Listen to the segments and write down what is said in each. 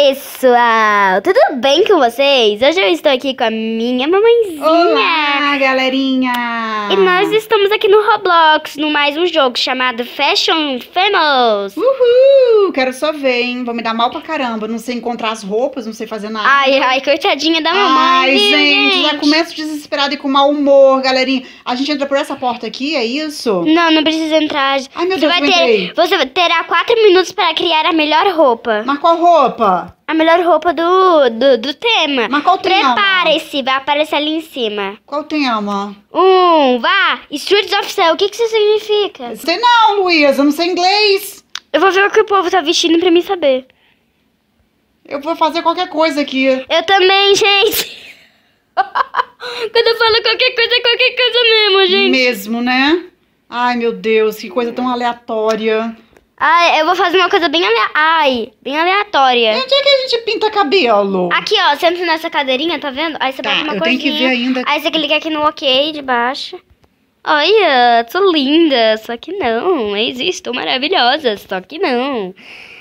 pessoal, tudo bem com vocês? Hoje eu estou aqui com a minha mamãezinha. Olá, galerinha! E nós estamos aqui no Roblox, no mais um jogo chamado Fashion Famous. Uhul! Quero só ver, hein? Vou me dar mal pra caramba. Não sei encontrar as roupas, não sei fazer nada. Ai, coitadinha da mamãe, Ai, viu, gente, já começo desesperada e com mau humor, galerinha. A gente entra por essa porta aqui, é isso? Não precisa entrar. Ai, meu Deus, Você terá 4 minutos para criar a melhor roupa. Mas qual roupa? A melhor roupa do tema. Mas qual tema? Prepare-se, vai aparecer ali em cima. Qual tema? Vá! Streets of Sale, o que isso significa? Sei não, Luísa, eu não sei inglês. Eu vou ver o que o povo tá vestindo pra mim saber. Eu vou fazer qualquer coisa aqui. Eu também, gente. Quando eu falo qualquer coisa, é qualquer coisa mesmo, gente. Mesmo, né? Ai, meu Deus, que coisa tão aleatória. Ai, eu vou fazer uma coisa bem aleatória. E onde é que a gente pinta cabelo? Aqui, ó, senta nessa cadeirinha, tá vendo? Aí você bota uma eu corzinha. tenho que ver ainda. Aí você clica aqui no OK de baixo. Olha, sou linda, só que não. Existo maravilhosa, só que não.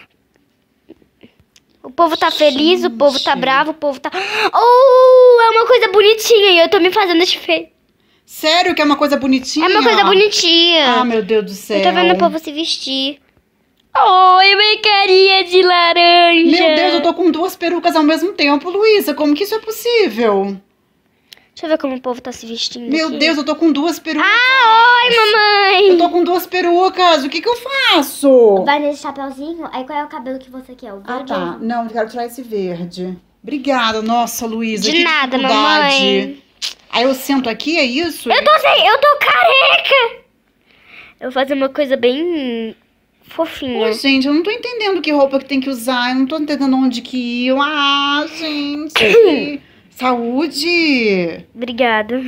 O povo tá feliz, o povo tá bravo, o povo tá... Oh, é uma coisa bonitinha e eu tô me fazendo de feio. Sério que é uma coisa bonitinha? É uma coisa bonitinha. Ah, meu Deus do céu. Eu tô vendo o povo se vestir. Oi, minha carinha de laranja. Meu Deus, eu tô com 2 perucas ao mesmo tempo, Luísa. Como que isso é possível? Deixa eu ver como o povo tá se vestindo Meu aqui. Deus, eu tô com 2 perucas. Oi, mamãe. Eu tô com 2 perucas. O que que eu faço? Vai nesse chapeuzinho, aí qual é o cabelo que você quer? O verde? Tá. Não, eu quero tirar esse verde. Obrigada, nossa, Luísa. De que nada, dificuldade. mamãe. Aí eu sento aqui, é isso? Eu tô careca. Eu vou fazer uma coisa bem fofinha. Ô, gente, eu não tô entendendo que roupa que tem que usar. Eu não tô entendendo onde que ir. Ah, gente. Saúde. Obrigada.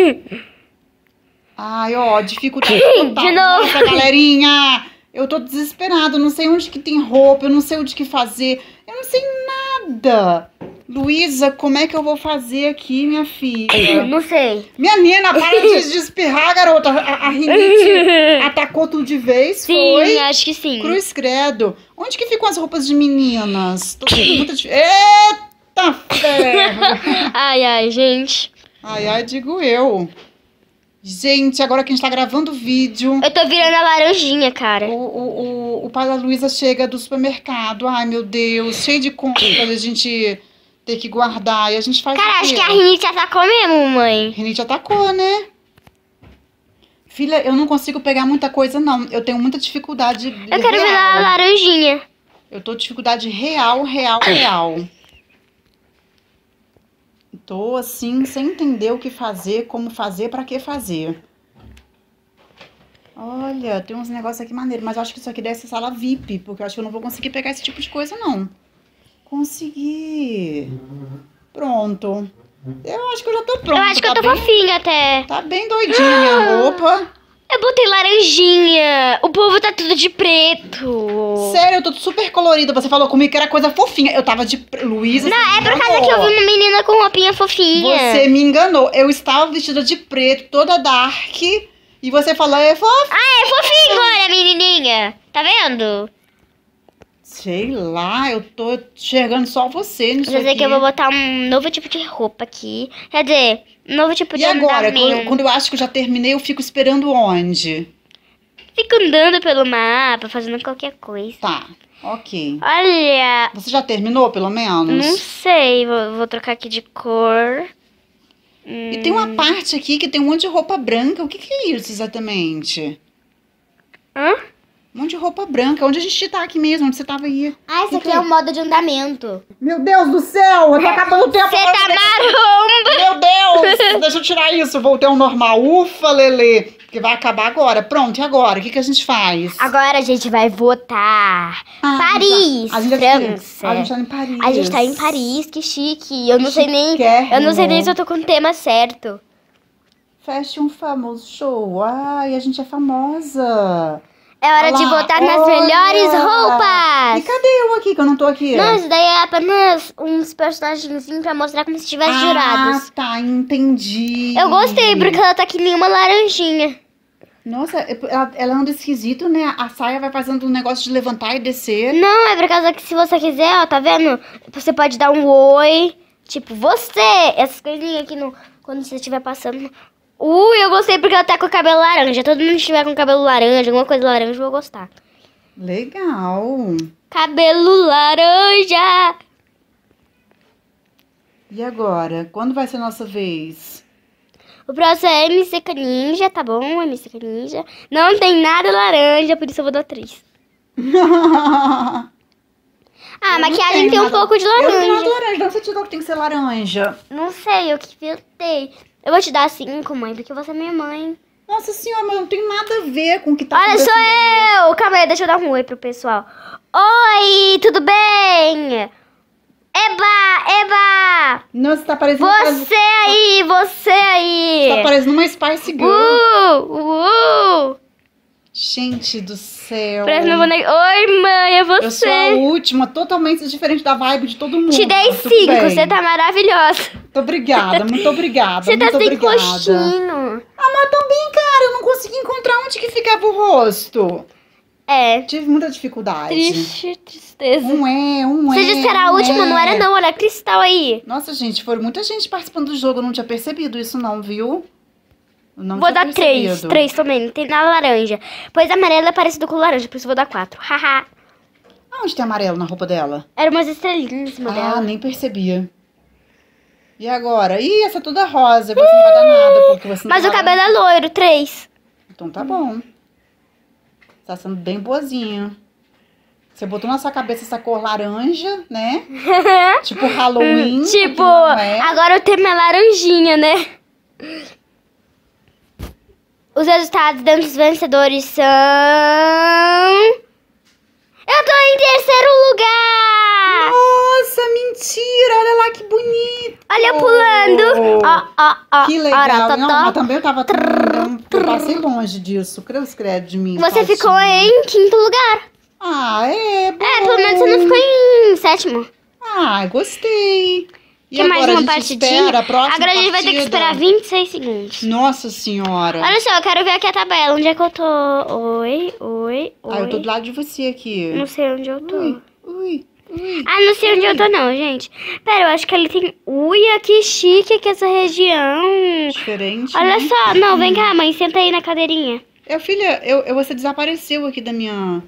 Ai, ó, dificuldade total. De novo. Nossa, galerinha. Eu tô desesperada. Eu não sei onde que tem roupa. Eu não sei onde que fazer. Eu não sei nada. Luísa, como é que eu vou fazer aqui, minha filha? Não sei. Menina, para de espirrar, garota. A rinite atacou tudo de vez, Sim, foi? acho que sim. Cruz credo. Onde que ficam as roupas de meninas? Tô com muita Eita ferro. Ai, gente. Ai, digo eu. Gente, agora que a gente tá gravando o vídeo, Eu tô virando a laranjinha, cara. o pai da Luísa chega do supermercado. Ai, meu Deus, cheio de compras pra gente ter que guardar. E a gente faz Cara, o acho quê? que a rinite atacou mesmo, mãe. Rinite atacou, né? Filha, eu não consigo pegar muita coisa, não. Eu tenho muita dificuldade. Eu quero virar a laranjinha. Eu tô com dificuldade real. Tô assim, sem entender o que fazer, como fazer, pra que fazer. Olha, tem uns negócios aqui maneiros, mas eu acho que isso aqui deve ser sala VIP, porque eu acho que eu não vou conseguir pegar esse tipo de coisa, não. Consegui. Pronto. Eu acho que eu já tô pronta. Eu acho que eu tô fofinha até. Tá bem doidinha minha roupa. Eu botei laranjinha. O povo tá tudo de preto. Sério, eu tô super colorida. Você falou comigo que era coisa fofinha. Eu tava de... Luísa, Não, é por causa que eu vi uma menina com roupinha fofinha. Você me enganou. Eu estava vestida de preto, toda dark. E você falou, é fofinha. Ah, é fofinho agora, menininha. Tá vendo? Sei lá, eu tô enxergando só você nisso Quer dizer aqui. que eu vou botar um novo tipo de roupa aqui. Quer dizer, um novo tipo de E agora, andamento. quando eu acho que eu já terminei, eu fico esperando onde? Fico andando pelo mapa, fazendo qualquer coisa. Tá, ok. Olha, Você já terminou, pelo menos? não sei, vou trocar aqui de cor. E tem uma parte aqui que tem um monte de roupa branca. O que que é isso exatamente? Hã? Um monte de roupa branca. Onde a gente tá aqui mesmo? Onde você tava aí? Ah, esse aqui é o modo de andamento. Meu Deus do céu! Tá acabando o tempo. Você tá maromba! Meu Deus! Deixa eu tirar isso. Voltei ao normal. Ufa, Lelê. Que vai acabar agora. Pronto, e agora? O que que a gente faz? Agora a gente vai votar. Paris, a gente França. A gente tá em Paris. A gente tá em Paris, que chique. Eu não sei nem se eu tô com o tema certo. Fashion Famous Show. Ai, a gente é famosa. É hora de votar nas melhores roupas. E cadê eu aqui, que eu não tô aqui? Não, isso daí é apenas uns personagens pra mostrar como se tivesse jurados. Ah, tá, entendi. Eu gostei, porque ela tá que nem uma laranjinha. Nossa, ela anda esquisito, né? A saia vai fazendo um negócio de levantar e descer. Não, é por causa que se você quiser, ó, tá vendo? Você pode dar um oi. Tipo, você. Essas coisinhas aqui no... Quando você estiver passando. Eu gostei porque ela tá com o cabelo laranja. Todo mundo que estiver com cabelo laranja, alguma coisa laranja, eu vou gostar. Legal. Cabelo laranja. E agora? Quando vai ser a nossa vez? O próximo é MC Ninja, tá bom? MC Ninja. Não tem nada laranja, por isso eu vou dar 3. A maquiagem tem um pouco de Eu não tenho nada laranja. laranja. Não sei te que tem que ser laranja. Não sei, eu que inventei. Eu vou te dar 5, mãe, porque você é minha mãe. Nossa senhora, mas não tem nada a ver com o que tá Olha, sou acontecendo. eu! Calma aí, deixa eu dar um oi pro pessoal. Oi, tudo bem? Eba! Nossa, tá parecendo... Você aí! Tá parecendo uma Spice Girl. Gente do céu. Parece meu boneco. Oi, mãe, é Eu sou a você. última, totalmente diferente da vibe de todo mundo. Te dei Tudo 5, bem. você tá maravilhosa. Muito obrigada, muito obrigada. Você tá muito sem obrigada. rostinho. Ah, mas também, cara, eu não consegui encontrar onde que ficava o rosto. É, Tive muita dificuldade. tristeza. Você Você disse que era a última, não era não, olha, cristal aí. Nossa, gente, foram muita gente participando do jogo, eu não tinha percebido isso não, viu? Eu não Vou tinha dar 3, percebido. 3 também, não tem nada laranja. Pois amarelo é parecido com laranja, por isso eu vou dar 4. Haha. Aonde tem amarelo na roupa dela? Era umas estrelinhas em cima Ah, dela. nem percebia. E agora? Ih, essa é toda rosa, você não vai dar nada, porque você não Mas tem o cabelo laranja. é loiro, 3. Então tá bom. Tá sendo bem boazinha. Você botou na sua cabeça essa cor laranja, né? Tipo Halloween. Tipo, que não é. agora o tema é laranjinha, né? Os resultados dos vencedores são... Eu tô em terceiro lugar! Nossa, mentira! Olha lá que bonito! Olha eu pulando! Ó. Que legal! Ora, Não, totó. mas também eu tava... Eu passei longe disso. Creus credo de mim. Você tadinha. ficou em quinto lugar. Ah, é? Bom. É, pelo menos você não ficou em sétimo. Ah, gostei. E Quer mais agora uma a gente partidinha? espera a próxima Agora a gente vai ter que partida? esperar 26 segundos. Nossa senhora. Olha só, eu quero ver aqui a tabela. Onde é que eu tô? Oi. Ah, eu tô do lado de você aqui. Não sei onde eu tô. Ui. Ah, não sei onde eu tô não, gente. Pera, eu acho que ele tem... Ui, que chique aqui essa região. Diferente, Olha né? só. Não, vem cá, mãe. Senta aí na cadeirinha. Filha, você desapareceu aqui da minha...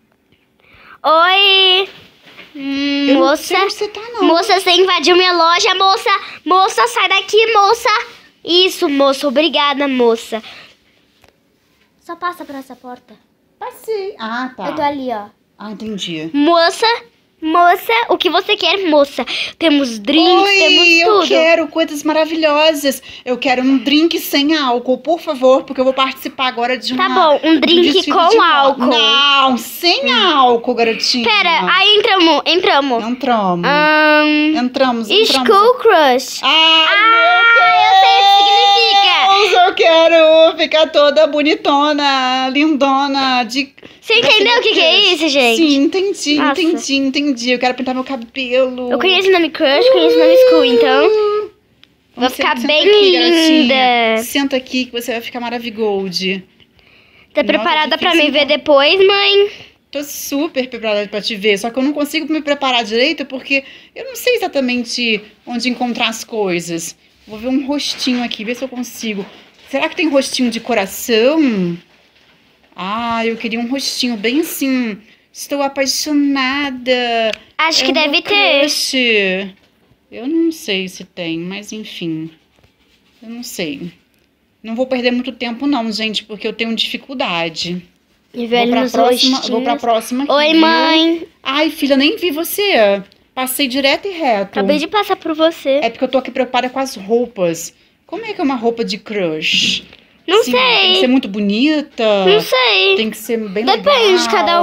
Oi. Eu não Moça. sei onde você tá, não. Moça, você invadiu minha loja, moça. Moça, sai daqui, moça. Isso, moça. Obrigada, moça. Só passa por essa porta. Passei. Ah, tá. Eu tô ali, ó. Ah, entendi. Moça, o que você quer, moça? Temos drinks, Oi, temos eu tudo. quero coisas maravilhosas. Eu quero um drink sem álcool, por favor, porque eu vou participar agora de Tá uma... bom, um drink desfile com de moda. álcool. Não, sem álcool, garotinha. Pera, aí entramos. Entramos. Entramos. School Crush. Ai, eu sei o que significa. Deus, eu quero ficar toda bonitona, lindona. Você entendeu o que é isso, gente? Sim, Nossa. entendi. Eu quero pintar meu cabelo. Eu conheço o nome Crush, conheço o nome School, então vou ficar Senta bem aqui, linda. garotinha. Senta aqui que você vai ficar maravigold. Tá Nossa, preparada pra difícil, me ver então. depois, mãe? Tô super preparada pra te ver, só que eu não consigo me preparar direito porque eu não sei exatamente onde encontrar as coisas. Vou ver um rostinho aqui, ver se eu consigo. Será que tem rostinho de coração? Ah, eu queria um rostinho bem assim. Estou apaixonada. Acho que É o deve meu ter. crush. Eu não sei se tem, mas enfim. Eu não sei. Não vou perder muito tempo não, gente, porque eu tenho dificuldade. Me ver ali nos Vou pra rostinhos. próxima aqui, Oi, viu? mãe. Ai, filha, nem vi você. Passei direto e reto. Acabei de passar por você. É porque eu tô aqui preocupada com as roupas. Como é que é uma roupa de crush? Não Sim, Tem que ser sei. muito bonita. Não sei. Tem que ser bem Depende, legal. cada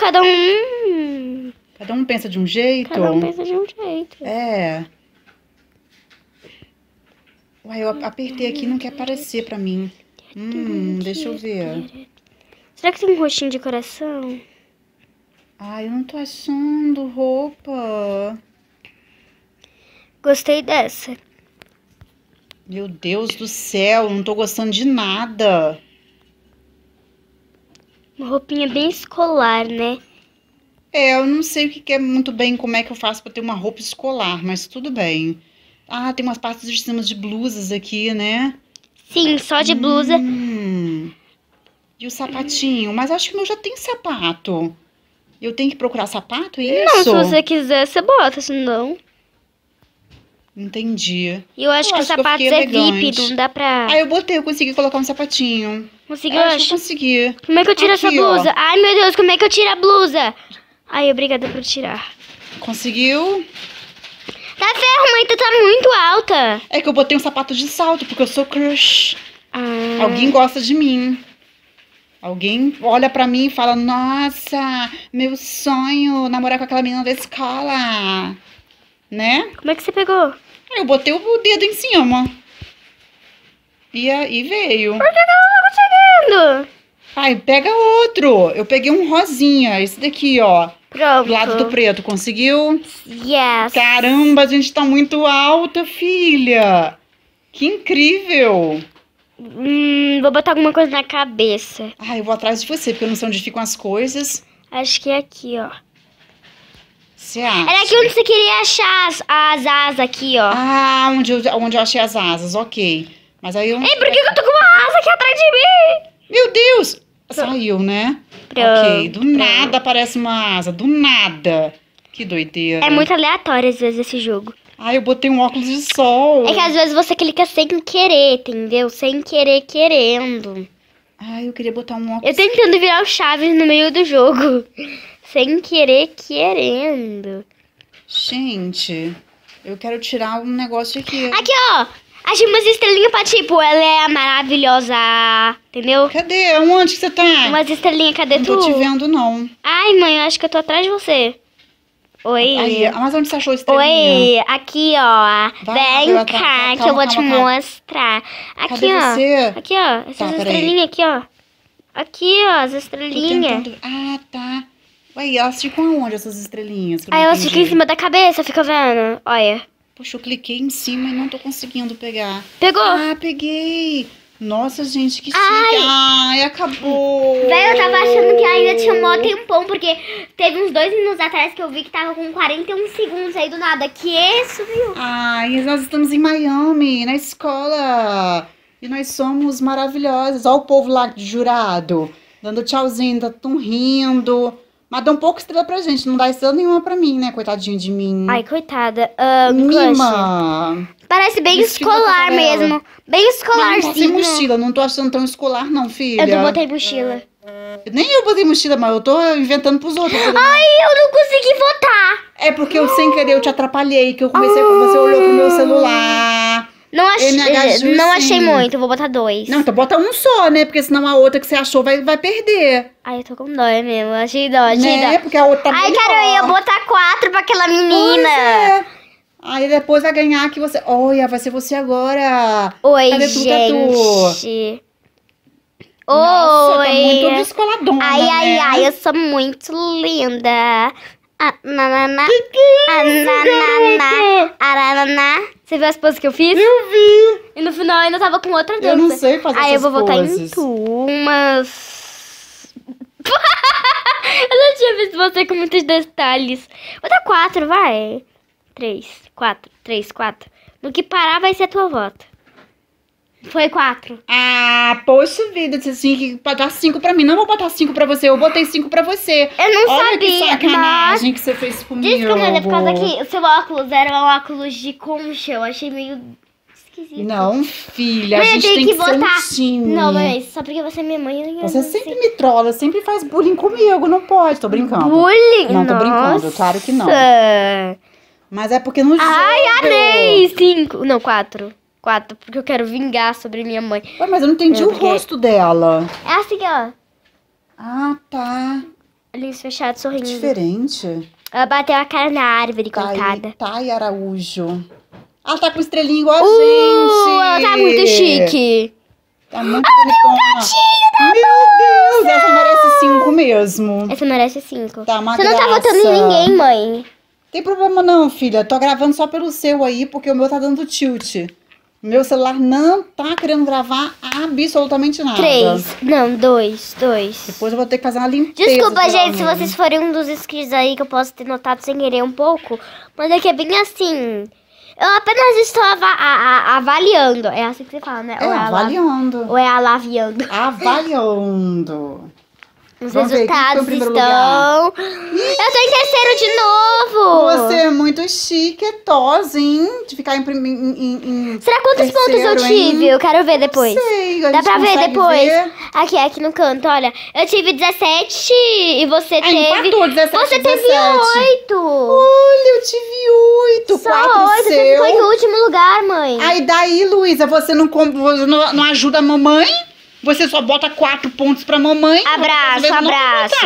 um pensa de um jeito. Cada um pensa de um jeito. É. Uai, eu apertei aqui e não quer aparecer pra mim. Deixa eu ver. Será que tem um rostinho de coração? Ai, eu não tô achando roupa. Gostei dessa. Meu Deus do céu, não tô gostando de nada. Uma roupinha bem escolar, né? Eu não sei o que é muito bem, como é que eu faço pra ter uma roupa escolar, mas tudo bem. Ah, tem umas partes de cima de blusas aqui, né? Sim, só de blusa. E o sapatinho? Mas acho que o meu já tem sapato. Eu tenho que procurar sapato, é Não, isso? se você quiser, você bota, senão. Entendi. E eu acho que os acho que eu sapatos fiquei é VIP, elegante. não dá pra... Ah, eu consegui colocar um sapatinho. Conseguiu, Eu eu acho que eu acho. consegui. Como é que eu tiro essa Aqui, ó. blusa? Ai, meu Deus, como é que eu tiro a blusa? Ai, obrigada por tirar. Conseguiu? Tá ferro, mãe, tu tá muito alta. É que eu botei um sapato de salto, porque eu sou crush. Ah, Alguém gosta de mim. Alguém olha pra mim e fala, nossa, meu sonho, namorar com aquela menina da escola. Né? como é que você pegou? Aí eu botei o dedo em cima. E aí veio. Por que eu não tô conseguindo? Ai, pega outro. Eu peguei um rosinha, esse daqui, ó. Pronto. Do lado do preto, conseguiu? Yes. Caramba, a gente tá muito alta, filha. Que incrível. Vou botar alguma coisa na cabeça. Ai, eu vou atrás de você, porque eu não sei onde ficam as coisas. Acho que é aqui, ó. Você acha? Era aqui onde você queria achar as asas aqui, ó. Ah, onde eu achei as asas, ok. Mas aí eu... Ei, por que eu tô com uma asa aqui atrás de mim? Meu Deus! Saiu, né? Pronto, Ok, do nada aparece uma asa, do nada. Que doideira. É muito aleatório às vezes esse jogo. Ai, eu botei um óculos de sol. É que às vezes você clica sem querer, entendeu? Sem querer, querendo. Ai, eu queria botar um óculos. Eu tentando virar o Chaves no meio do jogo. Sem querer, querendo. Gente, eu quero tirar um negócio aqui. Aqui, ó. Achei umas estrelinhas pra tipo, ela é a maravilhosa, entendeu? Cadê? Onde que você tá? Umas estrelinhas, cadê Não tu? tô te vendo, não. Ai, mãe, eu acho que eu tô atrás de você. Oi. Aí, mas onde você achou a estrelinha? Oi, aqui, ó. Vai, Vem vai, cá, calma, que eu vou te calma. mostrar. Aqui, Cadê ó. você? Aqui, ó. Essas Tá, peraí. estrelinhas aqui, ó. Aqui, ó, as Tô estrelinhas. tentando... Ah, tá. Ué, elas ficam aonde, essas estrelinhas? Que eu não Aí elas ficam em entendi. cima da cabeça, fica vendo? Olha. Poxa, eu cliquei em cima e não tô conseguindo pegar. Pegou? Ah, peguei. Nossa, gente, que chique. Ai. Ai, acabou. Véi, eu tava achando que ainda tinha um mó tempão, porque teve uns 2 minutos atrás que eu vi que tava com 41 segundos aí do nada. Que isso, viu? Ai, nós estamos em Miami, na escola. E nós somos maravilhosas. Olha o povo lá de jurado, dando tchauzinho, tá tão rindo. Mas dá um pouco estrela pra gente, não dá estrela nenhuma pra mim, né? Coitadinho de mim. Ai, coitada. Mima. Parece bem Vestido da escolar passarela. mesmo. Bem Não, tá sem escolarzinho. mochila, não tô achando tão escolar não, filha. Eu não botei mochila. Nem eu botei mochila, mas eu tô inventando pros outros. Ai, eu não consegui votar. É porque eu, sem querer, eu te atrapalhei, que eu comecei a... Você olhou pro meu celular. Não achei, NH não achei Jussim. muito, vou botar 2. Não, então bota um só, né? Porque senão a outra que você achou vai perder. Ai, eu tô com dó mesmo. Achei dó, achei Né? dó. Porque a outra tá Ai, melhor. cara, eu ia botar 4 pra aquela Pois menina. é. Aí depois vai ganhar que você... Olha, vai ser você agora. Oi, Cadê tu, gente. Nossa, tá muito Oi. descoladona, Ai, ai, né? ai, eu sou muito linda. Ah, nananá. Que Ah, isso, nananá. garota? Arananá. Você viu as poses que eu fiz? Eu vi. E no final eu ainda tava com outra dança. Eu não sei fazer Aí eu essas vou votar em poses. turmas. Eu não tinha visto você com muitos detalhes. Vou dar 4, vai. 3, 4, 3, 4. No que parar vai ser a tua volta. Foi 4. Ah, poxa vida, você tinha que botar 5 pra mim. Não vou botar 5 pra você, eu botei 5 pra você. Eu não Olha que sabia, sacanagem que você fez comigo. Desculpa, mas é por causa que o seu óculos era um óculos de concha. Eu achei meio esquisito. Não, filha, Mas a eu gente tenho tem que que ser botar- um time. Não, mas só porque você é minha mãe. eu Você não sempre sei. me trola, sempre faz bullying comigo, não pode, tô brincando. Bullying? Não, tô brincando, Nossa. claro que não. Mas é porque no jogo... Ai, amei! 5. Não, 4. 4, porque eu quero vingar sobre minha mãe. Ué, mas eu não entendi É, o porque- rosto dela. É assim, ó. Ah, tá. Olhinhos fechados, sorrindo. Diferente. Ela bateu a cara na árvore, coitada. Thay Araújo. Ela tá com estrelinha igual a gente. Ela tá muito chique. Tá muito bonitona. Meu Deus, essa merece 5 mesmo. Essa merece 5. Tá uma Você não tá graça. votando em ninguém, mãe. Tem problema não, filha. Tô gravando só pelo seu aí, porque o meu tá dando tilt. Meu celular não tá querendo gravar absolutamente nada. 3. Não, 2. Depois eu vou ter que fazer uma limpeza. Desculpa, gente, se nele. vocês forem um dos inscritos aí, que eu posso ter notado sem querer um pouco. Mas é que é bem assim. Eu apenas estou avaliando. É assim que você fala, né? É, avaliando. Ou é alaviando. Avaliando. Os Vamos ver, quem resultados foi em primeiro estão... Eu tô em terceiro de novo. Você é muito chiquetosa, hein? De ficar em Será quantos pontos eu terceiro, tive? hein? Eu quero ver depois. Não sei, a Dá gente pra ver consegue depois. ver. Aqui no canto, olha. Eu tive 17 e você teve... empatou, 17, Você 17. teve 8. Olha, eu tive 8. Só 4 8. Você seu. ficou em último lugar, mãe. Aí daí, Luísa, você não ajuda a mamãe? Você só bota 4 pontos pra mamãe? Abraço. Tô de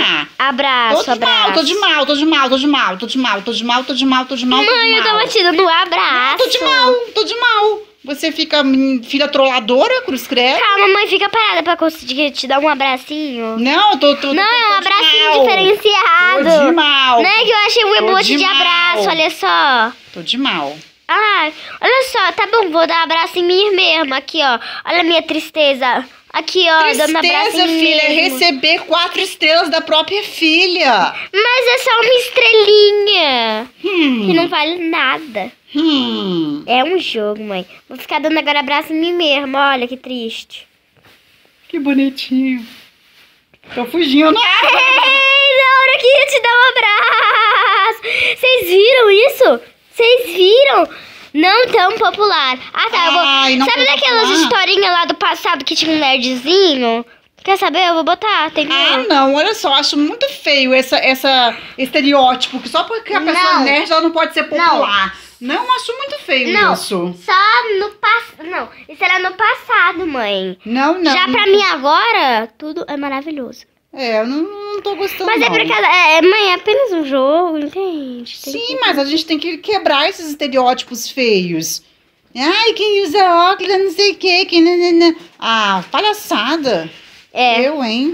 mal. Mãe, eu tava te dando um abraço. Tô de mal. Você fica filha trolladora, cruz credo? Calma, mãe, fica parada pra conseguir te dar um abracinho. Não, Não, é um abracinho diferenciado. Tô de mal. Não é que eu achei um Tô emoji de mal. abraço, olha só. Tô de mal. Ai, olha só, tá bom, vou dar um abraço em mim mesma. Aqui, ó. Olha a minha tristeza. Aqui, ó, dando abraço Tristeza, em mim filha, é mesmo. receber 4 estrelas da própria filha. Mas é só uma estrelinha. Que não vale nada. É um jogo, mãe. Vou ficar dando agora abraço em mim mesma. Olha que triste. Que bonitinho. Tô fugindo. Ei, Laura, eu queria te dar um abraço. Vocês viram isso? Vocês viram? Não tão popular. Ah, tá. Ai, não Sabe tão daquelas popular? historinhas lá do passado que tinha um nerdzinho? Quer saber? Eu vou botar. Tem Ah, não, olha só, acho muito feio esse estereótipo, que só porque a pessoa Não. é nerd ela não pode ser popular. Não, acho muito feio Não, isso. só no passado. Não, isso era no passado, mãe. Não. Já pra mim agora, tudo é maravilhoso. É, eu não tô gostando. Mas é não. porque, mãe, é apenas um jogo, entende? Tem Sim, que- mas a gente tem que quebrar esses estereótipos feios. Ai, quem usa óculos, não sei o quê, que nanana. Ah, palhaçada. É. Eu, hein?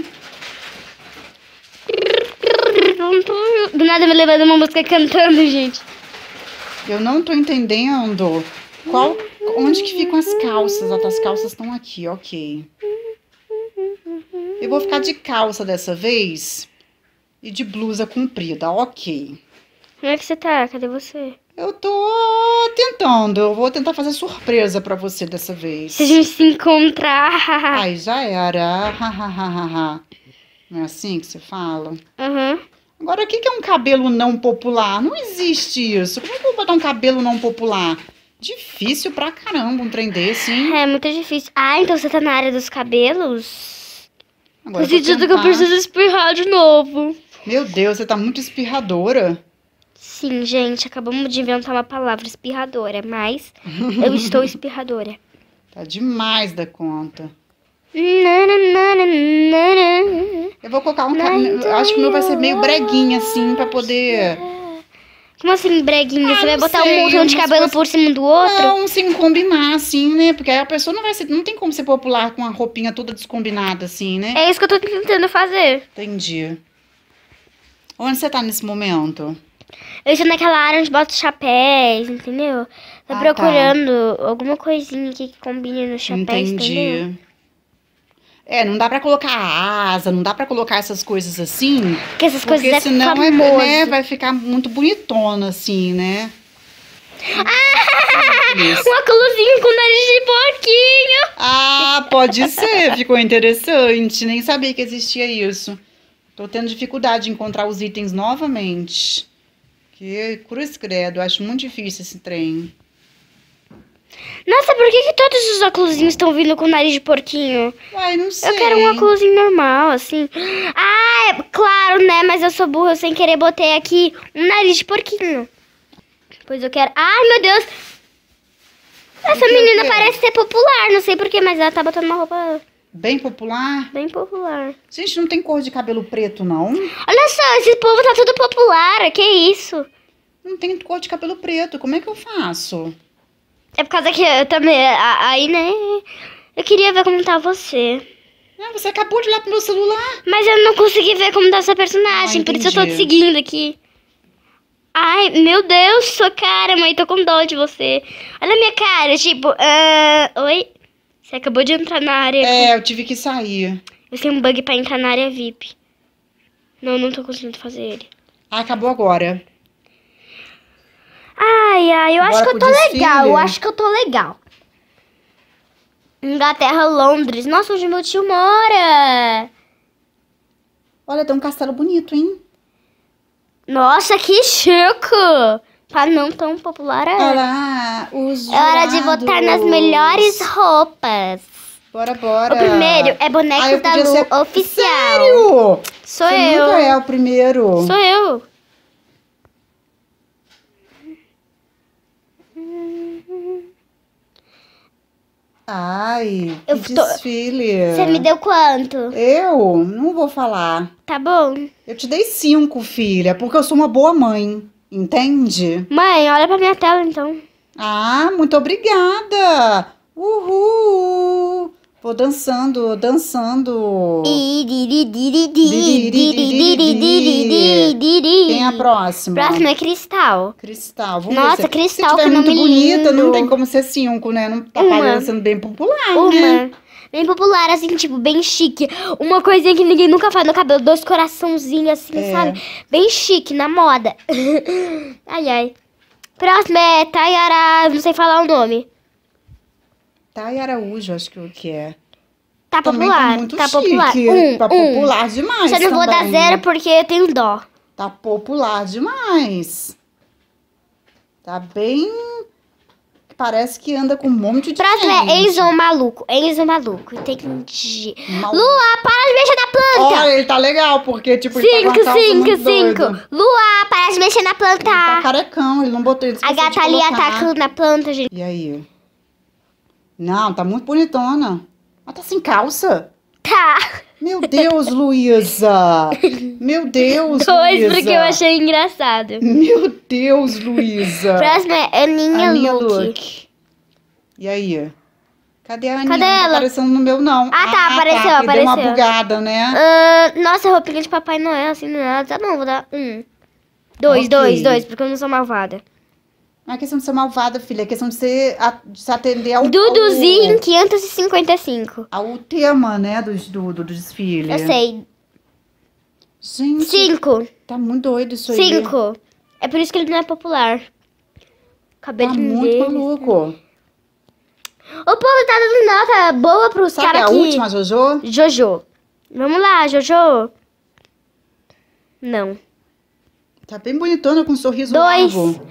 Do nada me levando uma música cantando, gente. Eu não tô entendendo onde que ficam as calças. As calças estão aqui, ok. Eu vou ficar de calça dessa vez e de blusa comprida, ok. Como é que você tá? Cadê você? Eu tô tentando, eu vou tentar fazer surpresa pra você dessa vez. Se a gente se encontrar. Ai, já era. Não é assim que você fala? Aham. Agora, o que é um cabelo não popular? Não existe isso. Como é que eu vou botar um cabelo não popular? Difícil pra caramba um trem desse, hein? É muito difícil. Ah, então você tá na área dos cabelos? Agora Tô eu vou sentindo que eu tentar. preciso espirrar de novo. Meu Deus, você tá muito espirradora. Sim, gente, acabamos de inventar uma palavra espirradora, mas eu estou espirradora. Tá demais da conta. Nananana. Eu vou colocar eu acho que o meu vai ser meio breguinha, assim, pra poder... Como assim, breguinha? Você vai não botar sei, um montão de umas cabelo coisas- por cima do outro? Não, sem combinar, assim, né? Porque aí a pessoa não vai ser... Não tem como ser popular com a roupinha toda descombinada, assim, né? É isso que eu tô tentando fazer. Entendi. Onde você tá nesse momento? Eu estou naquela área onde bota os chapéus, entendeu? Tô Ah, procurando alguma coisinha aqui que combine nos chapéus, entendeu? Entendi. É, não dá pra colocar asa, não dá pra colocar essas coisas assim, Porque essas porque coisas senão é famoso. vai ficar muito bonitona, assim, né? Isso. Um óculosinho com nariz de porquinho. Ah, pode ser, ficou interessante. Nem sabia que existia isso. Tô tendo dificuldade de encontrar os itens novamente. Que cruz credo, acho muito difícil esse trem. Nossa, por que todos os óculosinhos estão vindo com nariz de porquinho? Uai, não sei. Eu quero um óculosinho normal, assim. Ah, é claro, né? Mas eu sou burra, eu sem querer botei aqui um nariz de porquinho. Pois eu quero... Ai, meu Deus! Essa que menina eu quero? parece ser popular, não sei porquê, mas ela tá botando uma roupa Bem popular. bem popular. Gente, não tem cor de cabelo preto, não. Olha só, esse povo tá tudo popular, que isso? Não tem cor de cabelo preto. Como é que eu faço? É por causa que eu também... Aí, né? Eu queria ver como tá você. Ah, você acabou de olhar pro meu celular. Mas eu não consegui ver como tá sua personagem, por isso eu tô te entendi. seguindo aqui. Ai, meu Deus, sua cara, mãe, tô com dó de você. Olha a minha cara, tipo, oi? Você acabou de entrar na área. É, eu tive que sair. Eu tenho um bug pra entrar na área VIP. Não tô conseguindo fazer ele. Ah, acabou agora. Ai, eu acho Bora que eu pro tô desfile? legal, eu acho que eu tô legal. Inglaterra, Londres. Nossa, onde meu tio mora. Olha, tem um castelo bonito, hein? Nossa, que chique. Pra não tão popular, Olha lá, os É hora de votar nas jurados. melhores roupas. Bora, bora. O primeiro é Bonecos Ah, eu da podia Lu, ser- oficial. Sério? Sou Você eu. nunca é o primeiro. Sou eu. Ai, Eu que tô- desfile. Você me deu quanto? Eu? Não vou falar. Tá bom. Eu te dei 5, filha, porque eu sou uma boa mãe. Entende? Mãe, olha pra minha tela, então. Ah, muito obrigada. Uhul. Vou dançando. Quem é a próxima? Próximo é Cristal. Cristal. Vamos Nossa, ver se Cristal, tiver que muito nome bonita, lindo. não tem como ser 5, né? Não tá Uma. parecendo bem popular, né? Uma. Bem popular, assim, tipo, bem chique. Uma coisinha que ninguém nunca faz no cabelo. 2 coraçãozinhos, assim, É. sabe? Bem chique, na moda. Ai. Próximo é Tayara, não sei falar o nome. Thay Araújo, acho que é. Tá Também popular. tá muito Tá chique. popular. Tá popular demais Só não vou dar também. 0 porque eu tenho dó. Tá popular demais. Tá bem... Parece que anda com um monte de Próximo gente. é Enzo Maluco. Enzo Maluco. Entendi. Mal- Lua, para de mexer na planta. Olha, ele tá legal, porque, tipo, ele tá com a calça muito doido. 5. Lua, para de mexer na planta. Ele tá carecão, ele não botou... Ele A esqueceu de gata ali colocar. atacando na planta, gente. E aí? Não, tá muito bonitona. Mas tá sem calça. Tá. Meu Deus, Luísa. Meu Deus, 2 Luísa. porque eu achei engraçado. Meu Deus, Luísa. Próximo é Aninha Aninha Luke. E aí? Cadê a Aninha? Cadê Não tá ela? aparecendo no meu, não. Tá, apareceu, porque deu uma apareceu. bugada, né? Nossa, roupinha de Papai Noel, assim, não é? Tá bom, vou dar 1. 2, Ok. 2, porque eu não sou malvada. Não é questão de ser malvada, filha. É questão de se atender ao... Duduzinho 555. Ao tema, né, do desfile. Eu sei. Gente, 5. tá muito doido isso aí. 5. É por isso que ele não é popular. Tá Cabelinho muito dele. maluco. O povo tá dando nota boa pros Sabe caras a aqui. última, Jojo? Jojo. Vamos lá, Jojo. Não. Tá bem bonitona, com um sorriso 2. largo.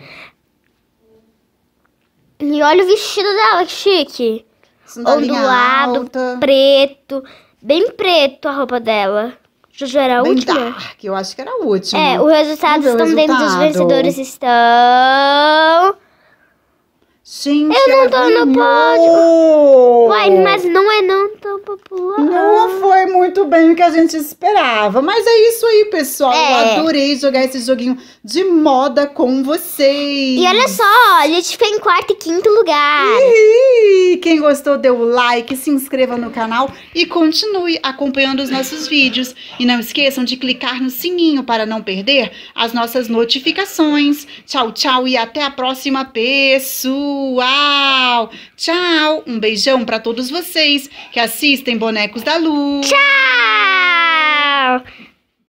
E olha o vestido dela, que chique. Sandalinha Ondulado, alta. preto. Bem preto a roupa dela. Jojo era a Bem última? dark, eu acho que era a última. É, os resultados Vamos ver o estão dentro dos resultado. vencedores. Estão... Gente, Eu não ela tô no ganhou! Uai, mas não é não tão popular. Não foi muito bem o que a gente esperava. Mas é isso aí, pessoal. É. Eu adorei jogar esse joguinho de moda com vocês. E olha só, a gente ficou em 4º e 5º lugar. Ih, quem gostou, dê o like, se inscreva no canal e continue acompanhando os nossos vídeos. E não esqueçam de clicar no sininho para não perder as nossas notificações. Tchau, tchau e até a próxima, pessoal. Tchau. Um beijão para todos vocês que assistem Bonecos da Lu. Tchau!